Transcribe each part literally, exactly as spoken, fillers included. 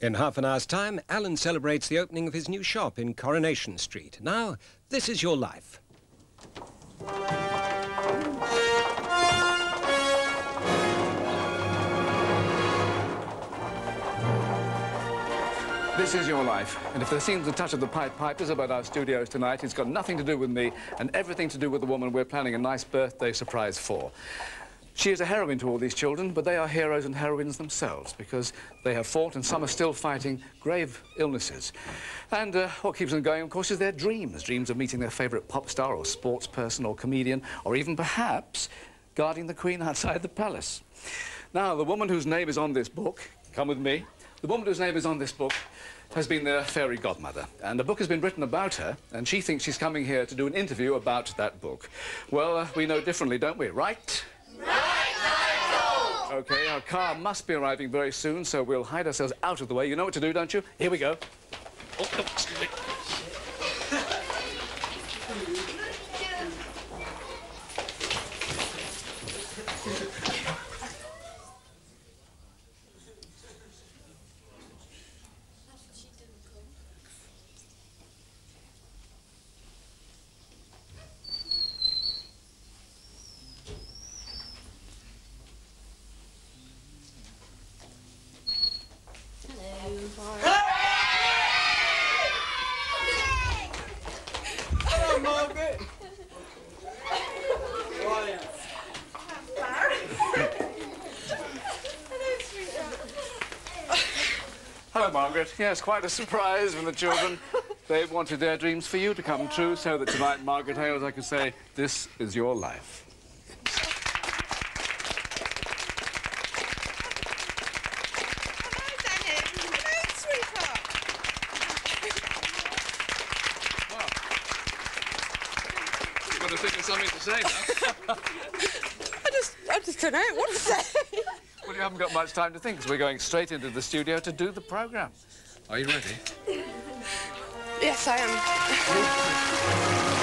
In half an hour's time, Alan celebrates the opening of his new shop in Coronation Street. Now, this is your life. This is your life, and if there seems a touch of the Pied Pipers about our studios tonight, it's got nothing to do with me and everything to do with the woman we're planning a nice birthday surprise for. She is a heroine to all these children, but they are heroes and heroines themselves because they have fought and some are still fighting grave illnesses. And uh, what keeps them going, of course, is their dreams. Dreams of meeting their favourite pop star or sports person or comedian, or even perhaps guarding the Queen outside the palace. Now, the woman whose name is on this book, come with me, the woman whose name is on this book has been their fairy godmother, and a book has been written about her, and she thinks she's coming here to do an interview about that book. Well, uh, we know differently, don't we, right? Right, Nigel! OK, our car must be arriving very soon, so we'll hide ourselves out of the way. You know what to do, don't you? Here we go. Oh, oh, excuse me. Hello, Margaret. Hello, Margaret. Yes, quite a surprise from the children. They wanted their dreams for you to come true, so that tonight, Margaret Hayles, I could say, this is your life. Something to say now. I just, I just don't know what to say. Well, you haven't got much time to think, because we're going straight into the studio to do the programme. Are you ready? Yes, I am.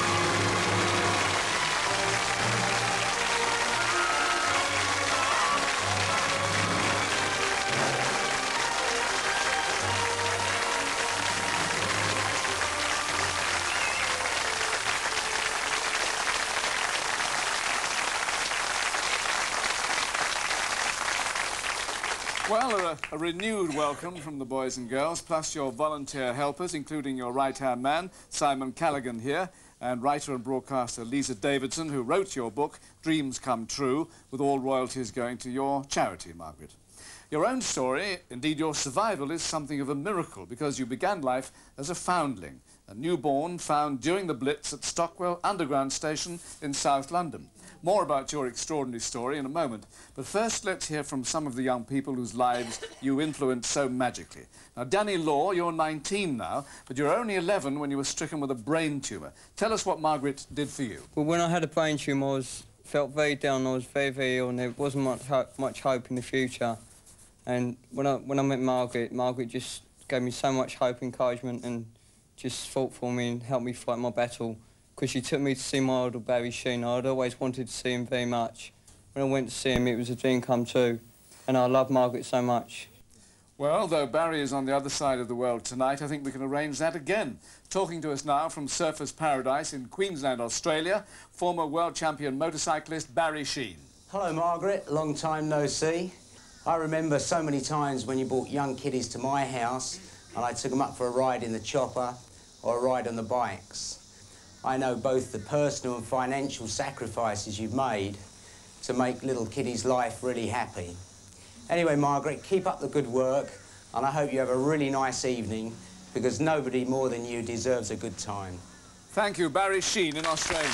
Well, a, a renewed welcome from the boys and girls, plus your volunteer helpers, including your right-hand man, Simon Callaghan here, and writer and broadcaster Lisa Davidson, who wrote your book, Dreams Come True, with all royalties going to your charity, Margaret. Your own story, indeed your survival, is something of a miracle, because you began life as a foundling, a newborn found during the Blitz at Stockwell Underground Station in South London. More about your extraordinary story in a moment, but first let's hear from some of the young people whose lives you influenced so magically. Now, Danny Law, you're nineteen now, but you were only eleven when you were stricken with a brain tumour. Tell us what Margaret did for you. Well, when I had a brain tumour, I was, felt very down, I was very, very ill, and there wasn't much hope, much hope in the future. And when I, when I met Margaret, Margaret just gave me so much hope, encouragement, and just fought for me and helped me fight my battle. Because she took me to see my idol, Barry Sheen. I'd always wanted to see him very much. When I went to see him, it was a dream come true. And I love Margaret so much. Well, though Barry is on the other side of the world tonight, I think we can arrange that again. Talking to us now from Surfers Paradise in Queensland, Australia, former world champion motorcyclist Barry Sheen. Hello, Margaret. Long time no see. I remember so many times when you brought young kiddies to my house and I took them up for a ride in the chopper or a ride on the bikes. I know both the personal and financial sacrifices you've made to make little kiddies' life really happy. Anyway, Margaret, keep up the good work, and I hope you have a really nice evening, because nobody more than you deserves a good time. Thank you, Barry Sheen in Australia.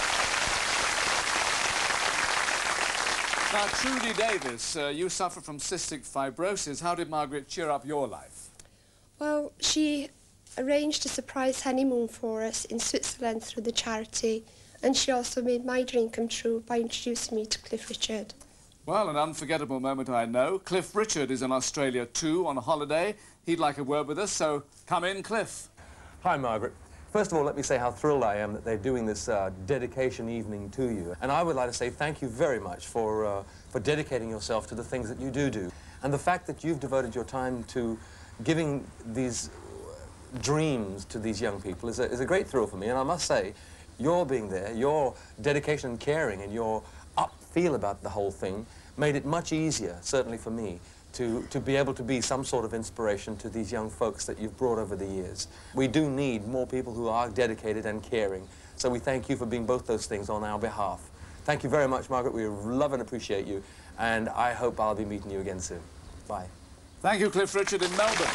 Now, Trudy Davis, uh, you suffer from cystic fibrosis. How did Margaret cheer up your life? Well, she arranged a surprise honeymoon for us in Switzerland through the charity, and she also made my dream come true by introducing me to Cliff Richard. Well, an unforgettable moment, I know. Cliff Richard is in Australia too on a holiday. He'd like a word with us, so come in, Cliff. Hi, Margaret. First of all, let me say how thrilled I am that they're doing this uh, dedication evening to you. And I would like to say thank you very much for, uh, for dedicating yourself to the things that you do do. And the fact that you've devoted your time to giving these dreams to these young people is a, is a great thrill for me, and I must say, your being there, your dedication and caring and your up feel about the whole thing made it much easier, certainly for me, to, to be able to be some sort of inspiration to these young folks that you've brought over the years. We do need more people who are dedicated and caring, so we thank you for being both those things on our behalf. Thank you very much, Margaret. We love and appreciate you, and I hope I'll be meeting you again soon. Bye. Thank you, Cliff Richard in Melbourne.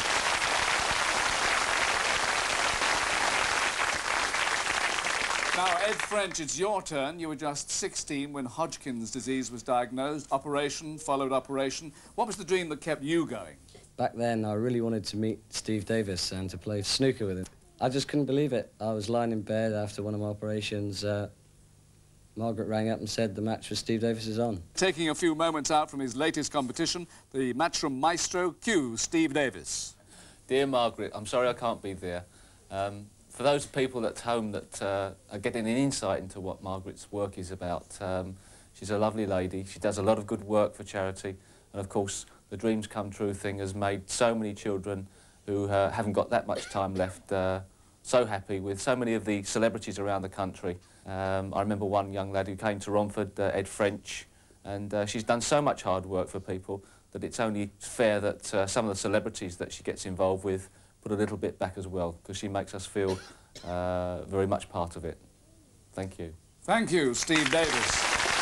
Now, Ed French, it's your turn. You were just sixteen when Hodgkin's disease was diagnosed. Operation, followed operation. What was the dream that kept you going? Back then, I really wanted to meet Steve Davis and to play snooker with him. I just couldn't believe it. I was lying in bed after one of my operations. Uh, Margaret rang up and said the match with Steve Davis is on. Taking a few moments out from his latest competition, the matchroom maestro, cue Steve Davis. Dear Margaret, I'm sorry I can't be there. Um, For those people at home that uh, are getting an insight into what Margaret's work is about, um, she's a lovely lady. She does a lot of good work for charity. And, of course, the Dreams Come True thing has made so many children who uh, haven't got that much time left uh, so happy, with so many of the celebrities around the country. Um, I remember one young lad who came to Romford, uh, Ed French, and uh, she's done so much hard work for people that it's only fair that uh, some of the celebrities that she gets involved with put a little bit back as well, because she makes us feel uh, very much part of it. Thank you. Thank you, Steve Davis.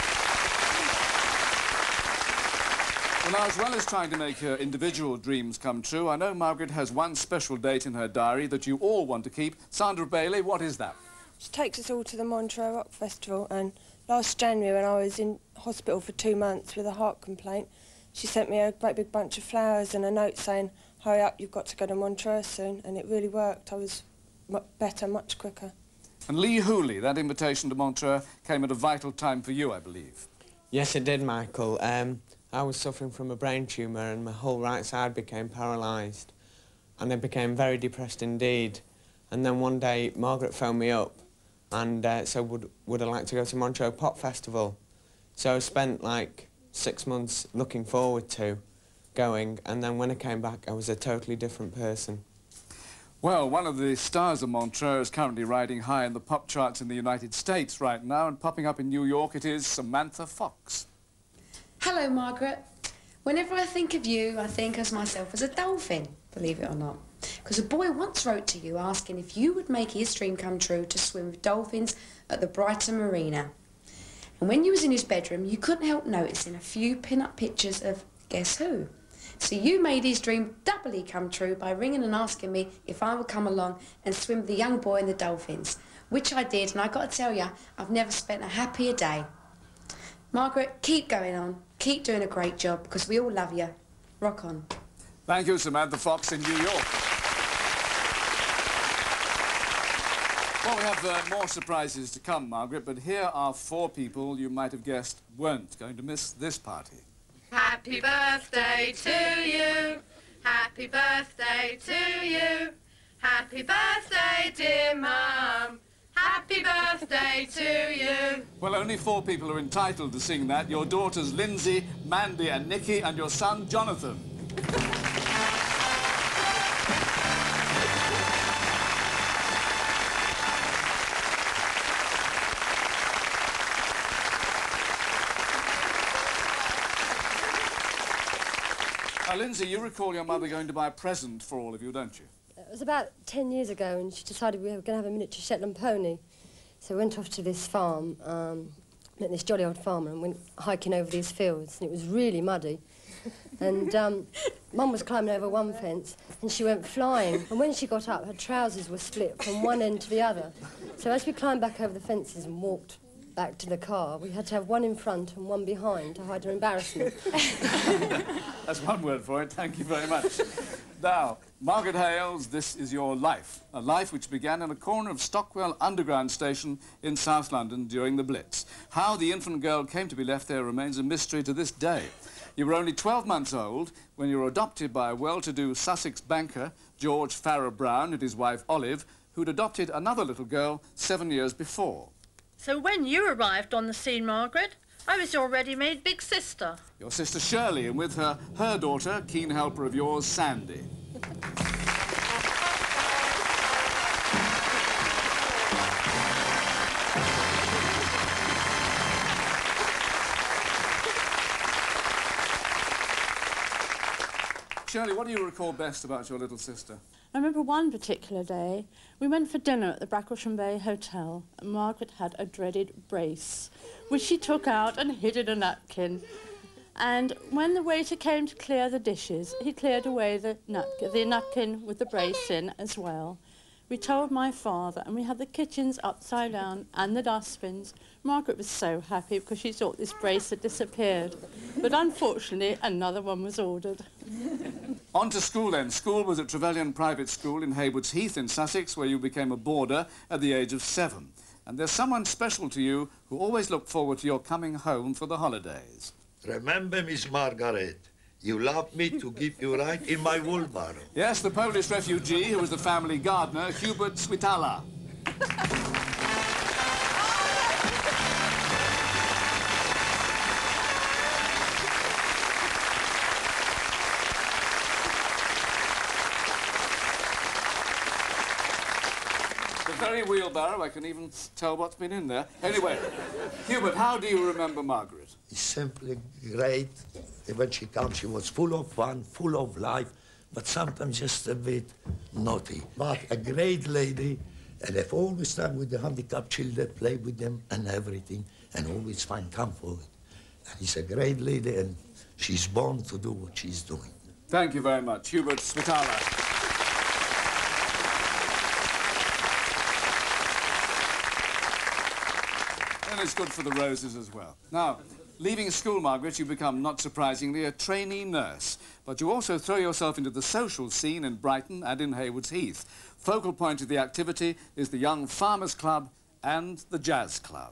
Well, now, as well as trying to make her individual dreams come true, I know Margaret has one special date in her diary that you all want to keep. Sandra Bailey, what is that? She takes us all to the Montreux Rock Festival, and last January, when I was in hospital for two months with a heart complaint, she sent me a great big bunch of flowers and a note saying, hurry up, you've got to go to Montreux soon, and it really worked. I was much better, much quicker. And Lee Hooley, that invitation to Montreux came at a vital time for you, I believe. Yes, it did, Michael. Um, I was suffering from a brain tumour and my whole right side became paralysed. And I became very depressed indeed. And then one day, Margaret phoned me up and uh, said, would, would I like to go to Montreux Pop Festival? So I spent, like, six months looking forward to going, and then when I came back, I was a totally different person. Well, one of the stars of Montreux is currently riding high in the pop charts in the United States right now, and popping up in New York, it is Samantha Fox. Hello, Margaret. Whenever I think of you, I think of myself as a dolphin, believe it or not. Because a boy once wrote to you asking if you would make his dream come true to swim with dolphins at the Brighton Marina. And when you was in his bedroom, you couldn't help noticing a few pin-up pictures of guess who? So you made his dream doubly come true by ringing and asking me if I would come along and swim with the young boy and the dolphins, which I did, and I got to tell you, I've never spent a happier day. Margaret, keep going on, keep doing a great job, because we all love you. Rock on. Thank you, Samantha Fox in New York. Well, we have uh, more surprises to come, Margaret, but here are four people you might have guessed weren't going to miss this party. Happy birthday to you. Happy birthday to you. Happy birthday, dear Mum. Happy birthday to you. Well, only four people are entitled to sing that. Your daughters Lindsay, Mandy and Nikki, and your son Jonathan. Now, Lindsay, you recall your mother going to buy a present for all of you, don't you? It was about ten years ago, and she decided we were going to have a miniature Shetland pony. So we went off to this farm, um, met this jolly old farmer, and went hiking over these fields, and it was really muddy. And um, Mum was climbing over one fence, and she went flying. And when she got up, her trousers were split from one end to the other. So as we climbed back over the fences and walked back to the car, we had to have one in front and one behind to hide her embarrassment. That's one word for it. Thank you very much. Now, Margaret Hayles, this is your life. A life which began in a corner of Stockwell Underground Station in South London during the Blitz. How the infant girl came to be left there remains a mystery to this day. You were only twelve months old when you were adopted by a well-to-do Sussex banker, George Farrer Brown, and his wife Olive, who'd adopted another little girl seven years before. So when you arrived on the scene, Margaret, I was your ready-made big sister. Your sister Shirley, and with her, her daughter, keen helper of yours, Sandy. Shirley, what do you recall best about your little sister? I remember one particular day, we went for dinner at the Bracklesham Bay Hotel, and Margaret had a dreaded brace, which she took out and hid in a napkin. And when the waiter came to clear the dishes, he cleared away the, nap the napkin with the brace in as well. We told my father, and we had the kitchens upside down and the dustbins. Margaret was so happy because she thought this brace had disappeared. But unfortunately, another one was ordered. On to school then. School was at Trevelyan Private School in Haywards Heath in Sussex, where you became a boarder at the age of seven. And there's someone special to you who always looked forward to your coming home for the holidays. Remember, Miss Margaret, you loved me to give you right in my wheelbarrow. Yes, the Polish refugee who was the family gardener, Hubert Switala. The very wheelbarrow, I can even tell what's been in there. Anyway, Hubert, how do you remember Margaret? It's simply great. When she comes, she was full of fun, full of life, but sometimes just a bit naughty. But a great lady, and I've always time with the handicapped children, play with them and everything, and always find comfort. And she's a great lady, and she's born to do what she's doing. Thank you very much, Hubert Switala. And it's good for the roses as well. Now, leaving school, Margaret, you become, not surprisingly, a trainee nurse. But you also throw yourself into the social scene in Brighton and in Haywards Heath. Focal point of the activity is the Young Farmers Club and the Jazz Club.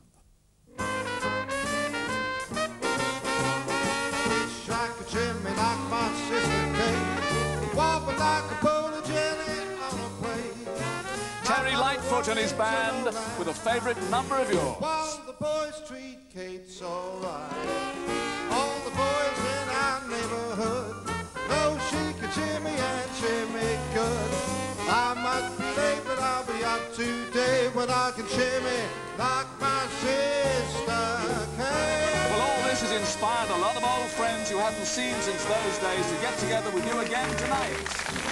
Terry Lightfoot and his band with a favourite number of yours. While the boys treat Kate so right, all the boys in our neighbourhood know she can cheer me and cheer me good. I might be late, but I'll be up to date when I can cheer me like my sister Kate. Well, all this has inspired a lot of old friends you haven't seen since those days to get together with you again tonight.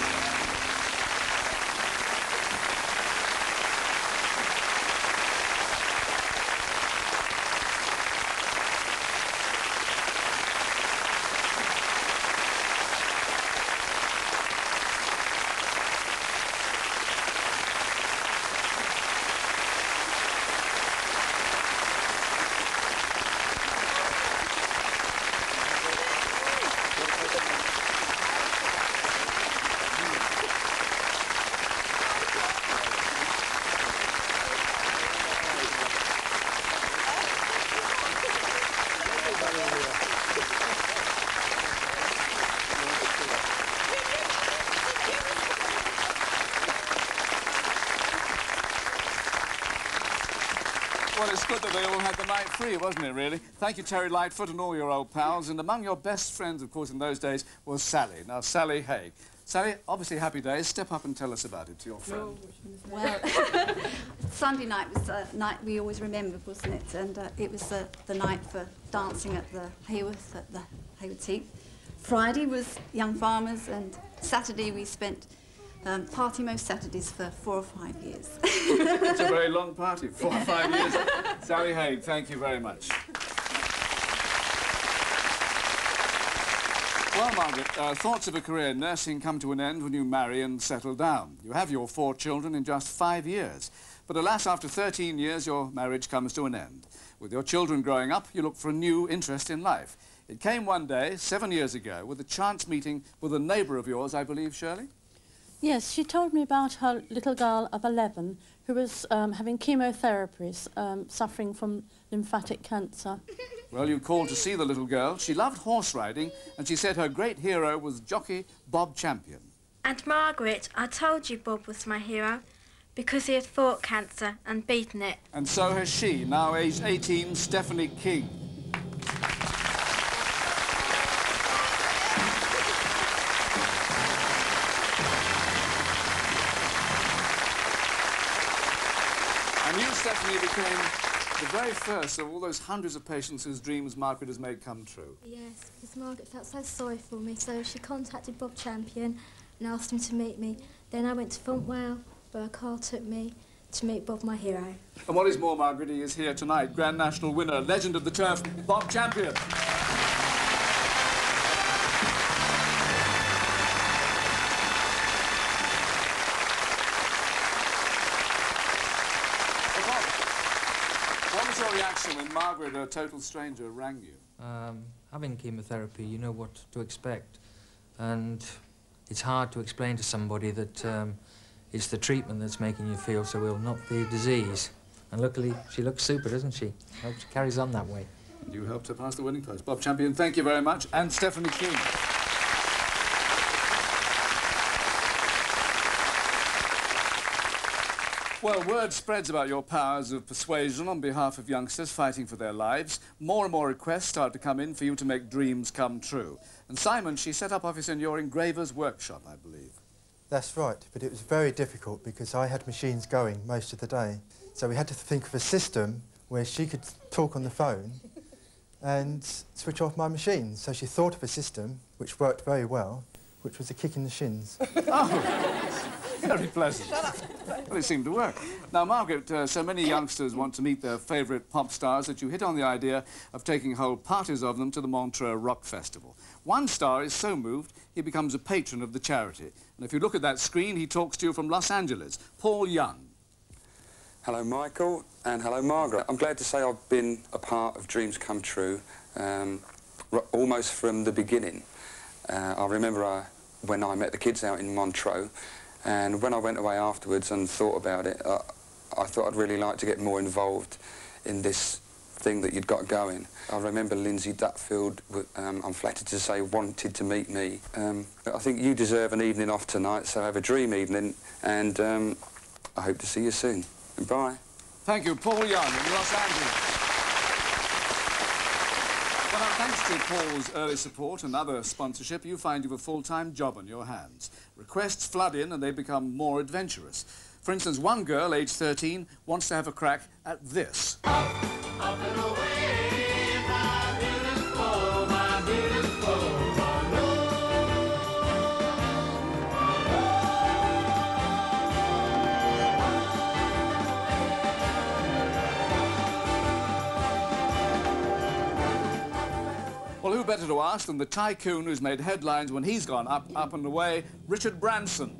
Well, it's good that they all had the night free, wasn't it, really? Thank you, Terry Lightfoot, and all your old pals. And among your best friends, of course, in those days, was Sally. Now, Sally Haig. Sally, obviously happy days. Step up and tell us about it to your friend. Well, Sunday night was a night we always remember, wasn't it? And uh, it was uh, the night for dancing at the Hayworth, at the Haywards Heath. Friday was Young Farmers, and Saturday we spent Um, party most Saturdays for four or five years. It's a very long party, four or five years. Sally Haig, thank you very much. Well, Margaret, uh, thoughts of a career in nursing come to an end when you marry and settle down. You have your four children in just five years. But alas, after thirteen years, your marriage comes to an end. With your children growing up, you look for a new interest in life. It came one day, seven years ago, with a chance meeting with a neighbour of yours, I believe, Shirley? Yes, she told me about her little girl of eleven who was um, having chemotherapies, um, suffering from lymphatic cancer. Well, you called to see the little girl. She loved horse riding, and she said her great hero was jockey Bob Champion. And Margaret, I told you Bob was my hero because he had fought cancer and beaten it. And so has she, now aged eighteen, Stephanie King. And you, Stephanie, became the very first of all those hundreds of patients whose dreams Margaret has made come true. Yes, because Margaret felt so sorry for me, so she contacted Bob Champion and asked him to meet me. Then I went to Fontwell, where a car took me to meet Bob, my hero. And what is more, Margaret, he is here tonight, Grand National winner, legend of the turf, Bob Champion. What was your reaction when Margaret, a total stranger, rang you? Um, having chemotherapy, you know what to expect. And it's hard to explain to somebody that um, it's the treatment that's making you feel so ill, not the disease. And luckily, she looks super, doesn't she? I hope she carries on that way. You helped her pass the winning post. Bob Champion, thank you very much. And Stephanie King. Well, word spreads about your powers of persuasion on behalf of youngsters fighting for their lives. More and more requests start to come in for you to make dreams come true. And Simon, she set up office in your engraver's workshop, I believe. That's right, but it was very difficult because I had machines going most of the day. So we had to think of a system where she could talk on the phone and switch off my machine. So she thought of a system which worked very well, which was a kick in the shins. Oh, very pleasant. Well, it seemed to work. Now, Margaret, uh, so many youngsters want to meet their favourite pop stars that you hit on the idea of taking whole parties of them to the Montreux Rock Festival. One star is so moved, he becomes a patron of the charity. And if you look at that screen, he talks to you from Los Angeles. Paul Young. Hello, Michael, and hello, Margaret. I'm glad to say I've been a part of Dreams Come True um, almost from the beginning. Uh, I remember I, when I met the kids out in Montreux, and when I went away afterwards and thought about it, uh, I thought I'd really like to get more involved in this thing that you'd got going. I remember Lindsay Dutfield, um, I'm flattered to say, wanted to meet me. Um, I think you deserve an evening off tonight, so have a dream evening, and um, I hope to see you soon. Bye. Thank you, Paul Young in Los Angeles. Well, now, thanks to Paul's early support and other sponsorship, you find you've a full-time job on your hands. Requests flood in and they become more adventurous. For instance, one girl, aged thirteen, wants to have a crack at this. Up, up and away, my beautiful, my beautiful Well, who better to ask than the tycoon who's made headlines when he's gone up, up and away, Richard Branson.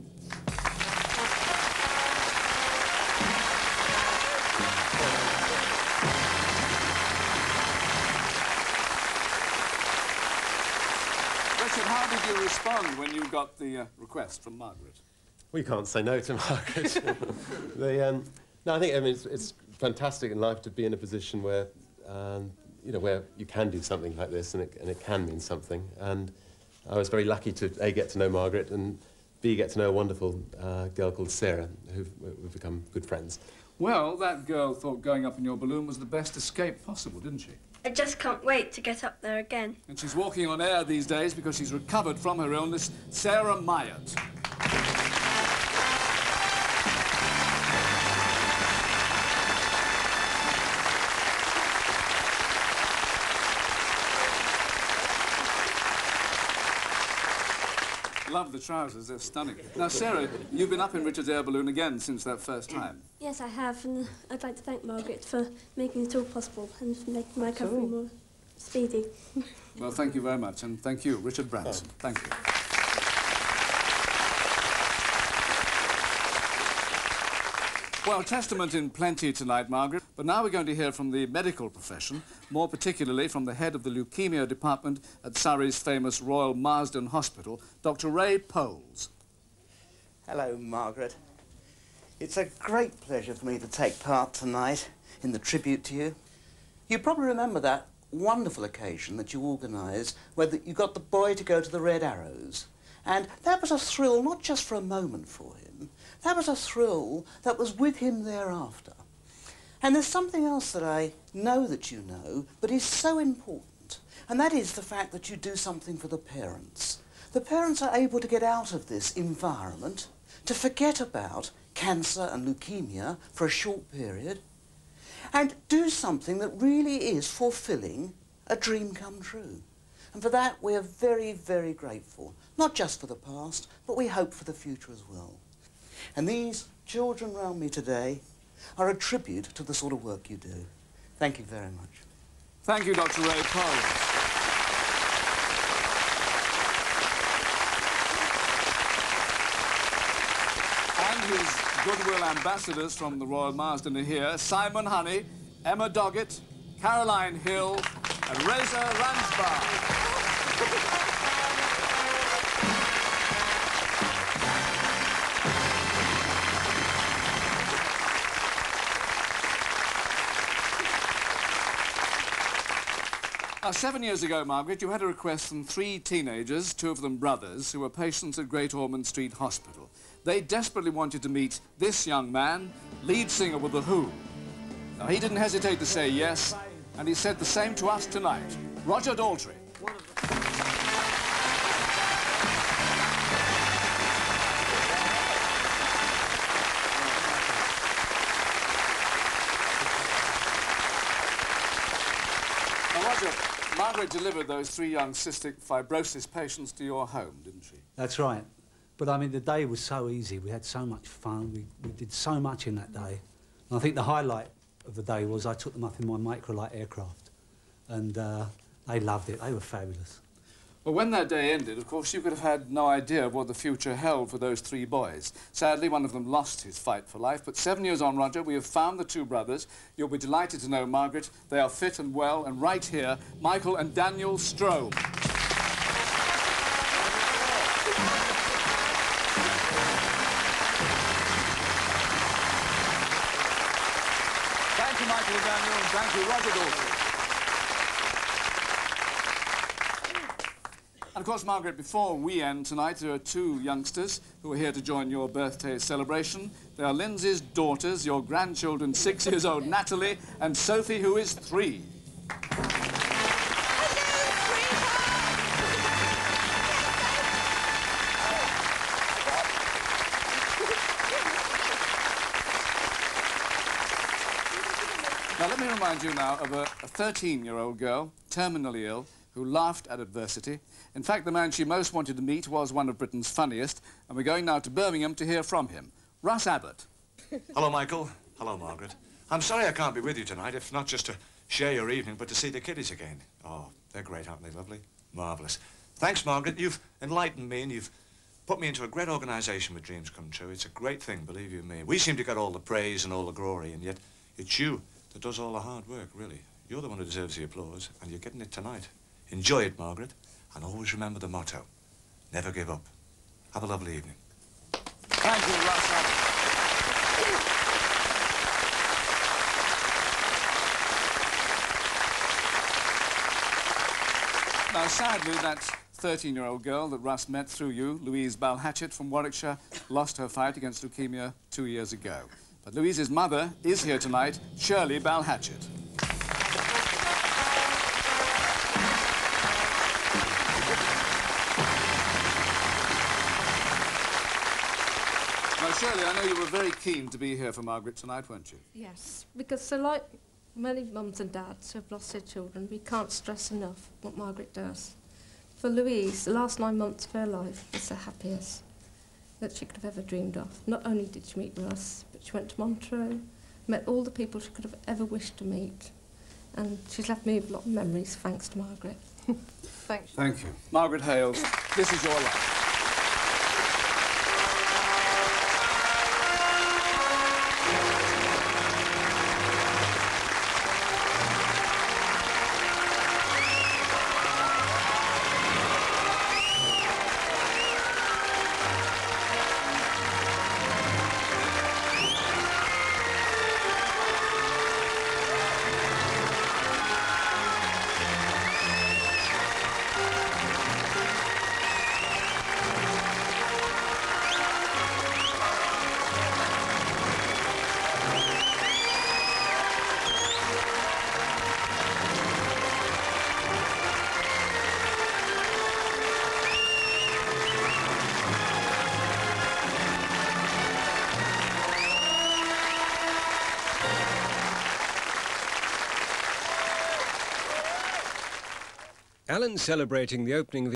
Richard, how did you respond when you got the uh, request from Margaret? We can't say no to Margaret. the, um, no, I think I mean, it's, it's fantastic in life to be in a position where um, you know, where you can do something like this and it, and it can mean something. And I was very lucky to, A, get to know Margaret, and B, get to know a wonderful uh, girl called Sarah, who've, who've become good friends. Well, that girl thought going up in your balloon was the best escape possible, didn't she? I just can't wait to get up there again. And she's walking on air these days because she's recovered from her illness, Sarah Myatt. Love the trousers, they're stunning. Now, Sarah, you've been up in Richard's air balloon again since that first time. Yes, I have, and I'd like to thank Margaret for making it all possible and for making my recovery more speedy. Well, thank you very much, and thank you, Richard Branson. Thank you. Well, testament in plenty tonight, Margaret, but now we're going to hear from the medical profession, more particularly from the head of the leukemia department at Surrey's famous Royal Marsden Hospital, Doctor Ray Powles. Hello, Margaret. It's a great pleasure for me to take part tonight in the tribute to you. You probably remember that wonderful occasion that you organised where the, you got the boy to go to the Red Arrows. And that was a thrill, not just for a moment for him. That was a thrill that was with him thereafter. And there's something else that I know that you know, but is so important, and that is the fact that you do something for the parents. The parents are able to get out of this environment, to forget about cancer and leukemia for a short period, and do something that really is fulfilling a dream come true. And for that, we are very, very grateful, not just for the past, but we hope for the future as well. And these children round me today are a tribute to the sort of work you do. Thank you very much. Thank you, Doctor Ray Powell. And his goodwill ambassadors from the Royal Marsden are here: Simon Honey, Emma Doggett, Caroline Hill, and Reza Ransbar. Now, seven years ago, Margaret, you had a request from three teenagers, two of them brothers, who were patients at Great Ormond Street Hospital. They desperately wanted to meet this young man, lead singer with The Who. Now, he didn't hesitate to say yes, and he said the same to us tonight. Roger Daltrey. Now, Roger, Margaret delivered those three young cystic fibrosis patients to your home, didn't she? That's right. But, I mean, the day was so easy. We had so much fun. We, we did so much in that day. And I think the highlight of the day was I took them up in my microlight aircraft. And uh, they loved it. They were fabulous. Well, when that day ended, of course, you could have had no idea of what the future held for those three boys. Sadly, one of them lost his fight for life. But seven years on, Roger, we have found the two brothers. You'll be delighted to know, Margaret, they are fit and well. And right here, Michael and Daniel Strome. Thank you, Michael and Daniel, and thank you, Roger Daltrey. And of course, Margaret, before we end tonight, there are two youngsters who are here to join your birthday celebration. They are Lindsay's daughters, your grandchildren, six years old, Natalie, and Sophie, who is three. Now, let me remind you now of a thirteen-year-old girl, terminally ill, who laughed at adversity. In fact, the man she most wanted to meet was one of Britain's funniest, and we're going now to Birmingham to hear from him. Russ Abbott. Hello, Michael. Hello, Margaret. I'm sorry I can't be with you tonight, if not just to share your evening, but to see the kiddies again. Oh, they're great, aren't they, lovely? Marvellous. Thanks, Margaret. You've enlightened me, and you've put me into a great organisation with Dreams Come True. It's a great thing, believe you me. We seem to get all the praise and all the glory, and yet it's you that does all the hard work, really. You're the one who deserves the applause, and you're getting it tonight. Enjoy it, Margaret, and always remember the motto, never give up. Have a lovely evening. Thank you, Russ Abbott. Now, sadly, that thirteen-year-old girl that Russ met through you, Louise Balhatchett from Warwickshire, lost her fight against leukemia two years ago. But Louise's mother is here tonight, Shirley Balhatchett. Now, Shirley, I know you were very keen to be here for Margaret tonight, weren't you? Yes, because so like many mums and dads who have lost their children, we can't stress enough what Margaret does. For Louise, the last nine months of her life was the happiest that she could have ever dreamed of. Not only did she meet Russ, but she went to Montreux, met all the people she could have ever wished to meet, and she's left me with a lot of memories, thanks to Margaret. Thanks. Thank you. Margaret Hayles, this is your life. Alan's celebrating the opening of